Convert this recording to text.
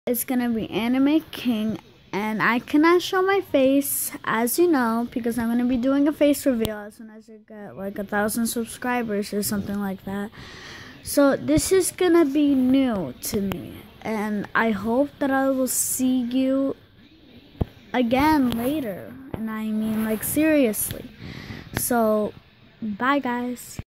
It's gonna be Anime King, and I cannot show my face, as you know, because I'm gonna be doing a face reveal as soon as I get like 1,000 subscribers or something like that. So this is gonna be new to me, and I hope that I will see you again later, and I mean like seriously. So bye guys.